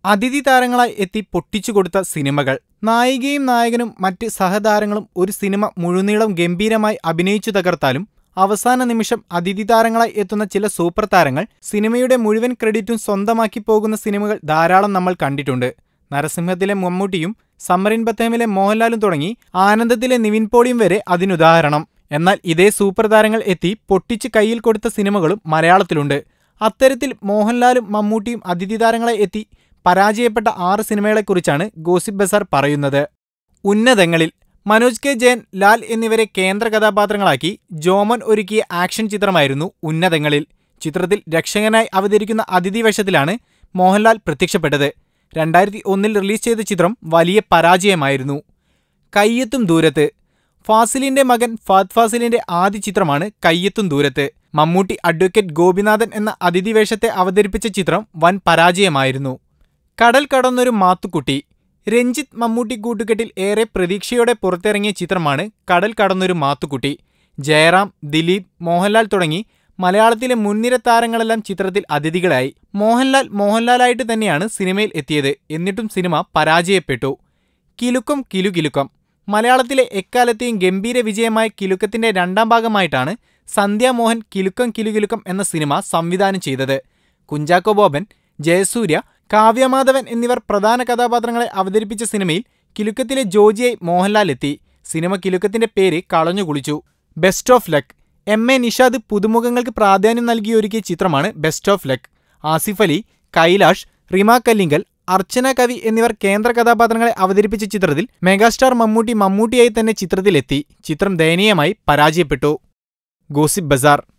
അതിഥി താരങ്ങളായി എത്തി പൊട്ടിച്ചുകൊടുത്ത സിനിമകൾ. നായികയും നായകനും മറ്റ് സഹതാരങ്ങളും ഒരു സിനിമ മുഴുനീളം ഗംഭീരമായി അഭിനയിച്ചു തകർത്താലും അവസാന നിമിഷം അതിഥി താരങ്ങളായി എത്തുന്ന ചില സൂപ്പർ താരങ്ങൾ സിനിമയുടെ മുഴുവൻ ക്രെഡിറ്റും സ്വന്തമാക്കി പോകുന്ന സിനിമകൾ ധാരാളം നമ്മൾ കണ്ടിട്ടുണ്ട്. നരസിംഹത്തിലെ മമ്മൂട്ടിയും സമ്മറിൻ ബത്തേമിലെ മോഹൻലാലും തുടങ്ങി ആനന്ദത്തിലെ നിവിൻ പോളിയും വരെ അതിനുദാഹരണം. എന്നാൽ ഇതേ സൂപ്പർ താരങ്ങൾ എത്തി പൊട്ടിച്ച് കയ്യിൽ കൊടുത്ത സിനിമകളും മലയാളത്തിലുണ്ട്. അത്തരത്തിൽ മോഹൻലാലും മമ്മൂട്ടിയും അതിഥി താരങ്ങളായി എത്തി പരാജയപ്പെട്ട 6 സിനിമകളെക്കുറിച്ചാണ് ഗോസിപ്പ് ബസാർ പറയുന്നത്. ഉന്നതങ്ങളിൽ മനോജ് കെ ജയൻ, ലാൽ എന്നിവരെ കേന്ദ്ര കഥാപാത്രങ്ങളാക്കി ജോമോൻ ഒരുക്കിയ ആക്ഷൻ ചിത്രമായിരുന്നു ഉന്നതങ്ങളിൽ. ചിത്രത്തിൽ രക്ഷകനായി അവതരിക്കുന്ന അതിഥി വേഷത്തിലാണ് മോഹൻലാൽ പ്രത്യക്ഷപ്പെട്ടത്. 2001 റിലീസ് ചെയ്ത ചിത്രം വലിയ പരാജയമായിരുന്നു. കയ്യെത്തും ദൂരത്ത്. ഫാസിലിന്റെ മകൻ ഫഹദ് ഫാസിലിന്റെ ആദ്യ ചിത്രമാണ് കയ്യെത്തും ദൂരത്ത്. മമ്മൂട്ടി അഡ്വക്കേറ്റ് ഗോപിനാഥൻ എന്ന അതിഥി വേഷത്തെ അവതരിപ്പിച്ച ചിത്രം വൻ പരാജയമായിരുന്നു. കടൽ കടന്നൊരു മാത്തുക്കുട്ടി. രഞ്ജിത്ത് മമ്മൂട്ടി കൂട്ടുകെട്ടിൽ ഏറെ പ്രതീക്ഷയോടെ പുറത്തിറങ്ങിയ ചിത്രമാണ് കടൽ കടന്നൊരു മാത്തുക്കുട്ടി. ജയറാം, ദിലീപ്, മോഹൻലാൽ തുടങ്ങി മലയാളത്തിലെ മുൻനിര താരങ്ങളെല്ലാം ചിത്രത്തിൽ അതിഥികളായി. മോഹൻലാലായിട്ട് തന്നെയാണ് സിനിമയിൽ എത്തിയത്. എന്നിട്ടും സിനിമ പരാജയപ്പെട്ടു. കിലുക്കം കിലുകിലുക്കം. മലയാളത്തിലെ എക്കാലത്തെയും ഗംഭീര വിജയമായ കിലുക്കത്തിന്റെ 2ാം ഭാഗമായിട്ടാണ് സന്ധ്യാമോഹൻ കിലുക്കം കിലുകിലുക്കം എന്ന സിനിമ സംവിധാനം ചെയ്തത്. കുഞ്ചാക്കോ ബോബൻ, ജയസൂര്യ, കാവ്യമാധവൻ എന്നിവർ പ്രധാന കഥാപാത്രങ്ങളെ അവതരിപ്പിച്ച സിനിമയിൽ കിലുക്കത്തിലെ ജോജിയായി മോഹൻലാൽ എത്തി. സിനിമ കിലുക്കത്തിന്റെ പേര് കളഞ്ഞു കുളിച്ചു. Best of luck. M A. Nishad പുതുമുഖങ്ങൾക്ക് പ്രാധാന്യം നൽകിയൊരുക്കിയ ചിത്രമാണ് best of luck. Asif Ali, Kailash, Rima Kallingal, Archana Kavi എന്നിവർ കേന്ദ്ര കഥാപാത്രങ്ങളെ അവതരിപ്പിച്ച ചിത്രത്തിൽ മെഗാസ്റ്റാർ മമ്മൂട്ടിയായി തന്നെ ചിത്രത്തിലെത്തി. ചിത്രം ദയനീയമായി പരാജയപ്പെട്ടു. ഗോസിപ്പ് ബസാർ.